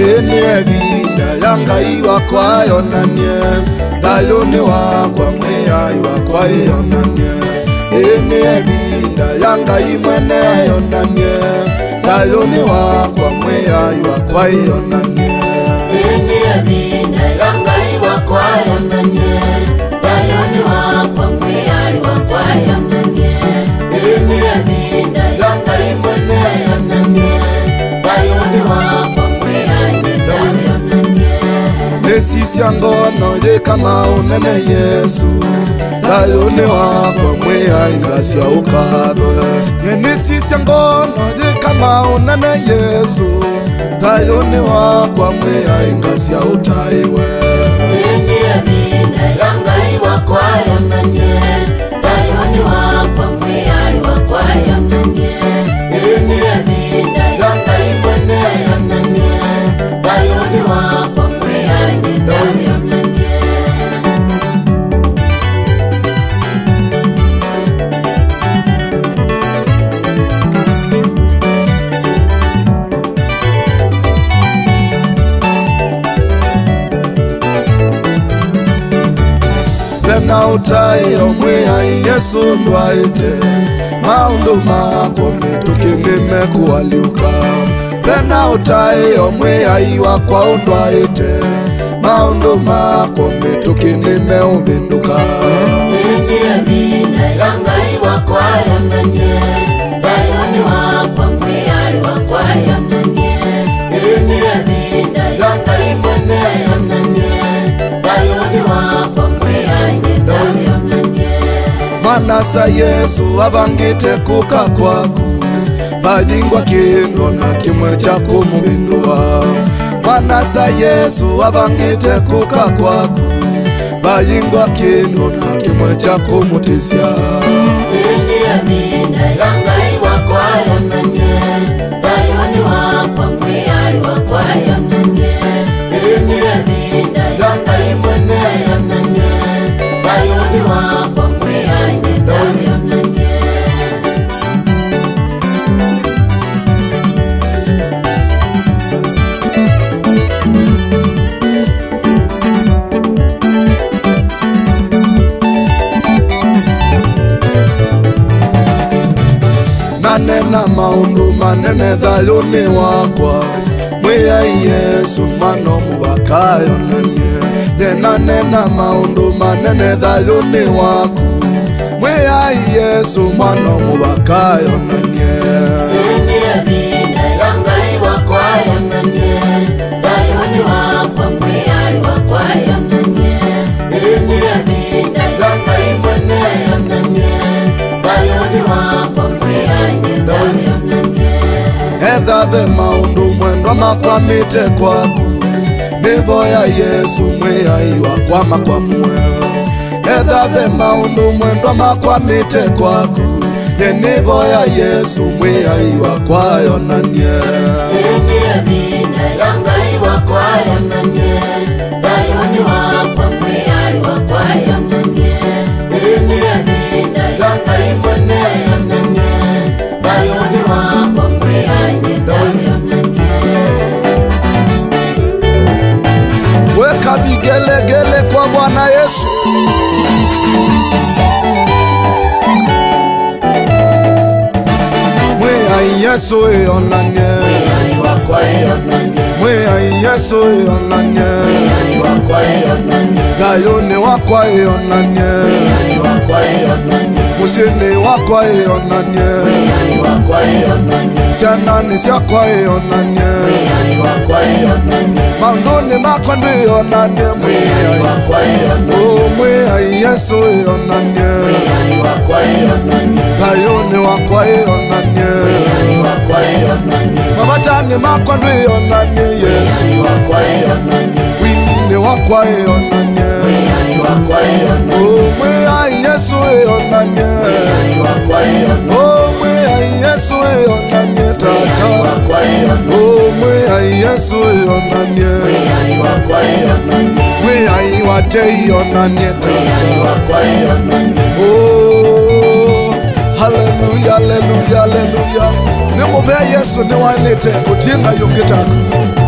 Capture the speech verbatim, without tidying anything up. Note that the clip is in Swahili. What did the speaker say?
Ene ebinda yanga iwa kwa yonanye Dayone wakwa mwea iwa kwa yonanye Ene ebinda yanga imwene yonanye Dayone wakwa mwea iwa kwa yonanye Ene ebinda yanga iwa kwa yonanye Dayone wakwa mwea iwa kwa yonanye Ene ebinda yanga imwene yonanye Dayone wakwa mwea iwa yonanye Nesisi angono ye kama unene Yesu Dayone wakwa mwea ingasi ya ukado Nesisi angono ye kama unene Yesu Dayone wakwa mwea ingasi ya utaiwe Ene ebinda yanga iwa kwa yonanye Dayone wakwa mwea iwa kwa yonanye Ene ebinda yanga imwene yonanye Dayone wakwa mwea iwa yonanye Bena utai omwea Yesu ndwaite Maundu mako mitukilime kuwaliuka Bena utai omwea iwa kwa undwaite Maundu mako mitukilime uvinduka Ene ebinda yanga iwa kwa yonanye Dayone wakwa mwea iwa kwa yonanye Ene ebinda yanga imwene yonanye Dayone wakwa mwea iwa yonanye Manasa Yesu avangite kuka kwaku Vajingwa kingo na kimwe cha kumuvindua Manasa Yesu avangite kuka kwaku Vajingwa kingo na kimwe cha kumutisya Ene ebinda yanga iwa kwa yonanye Dayone wakwa mwea iwa kwa yonanye Ene ebinda yanga imwene yonanye Dayone wakwa mwea iwa yonanye Nanena maundu manene Dayone wakwa Mwea Yesu mano mubakayo nanye Nenanena maundu manene Dayone waku Mwea Yesu mano mubakayo nanye Ene ebinda yanga iwa kwa yonanye Dayone wakwa mwea iwa kwa yonanye Ene ebinda yanga imwene yonanye Dayone wakwa mwea iwa yonanye Ethave maundu mwendwa makwamite kwaku Nivoya Yesu mwea iwa kwa makwamwe Ethave maundu mwendwa makwamite kwaku Nivoya Yesu mwea iwa kwa yonanye Ene ebinda yanga iwa kwa yonanye Dayone wakwa mwea iwa kwa yonanye Ene ebinda yanga imwene yonanye Dayone wakwa mwea iwa yonanye Weka vigelegele kwa Bwana Yesu Mwea Yesu yonanye Mwea iwa kwa yonanye Mwea Yesu yonanye Mwea iwa kwa yonanye Dayone wakwa yonanye Mwea iwa kwa yonanye Musini wakwa yonanye Mwea iwa kwa yonanye Sianani siakwa yonanye Mwea iwa kwa yonanye Maunduni makwa ndi yonanye Mwea iwa kwa yonanye Oh mwea Yesu yonanye Mwea iwa kwa yonanye Dayone wakwa yonanye Mwea iwa kwa yonanye Mabatani makwa ndi yonanye Yesu Mwea iwa kwa yonanye Wini wakwa yonanye Mwea iwa kwa yonanye Oh mwea Yesu yonanye Mwea iwa kwa yonanye Oh mwea Yesu yonanye tata kwa yonanye Oh mwea Yesu yonanye Mwea iwa kwa yonanye Mwea iwate yonanye Mwea tata iwa kwa yonanye Oh hallelujah hallelujah hallelujah Nimubea Yesu niwanite kutinga yungitaka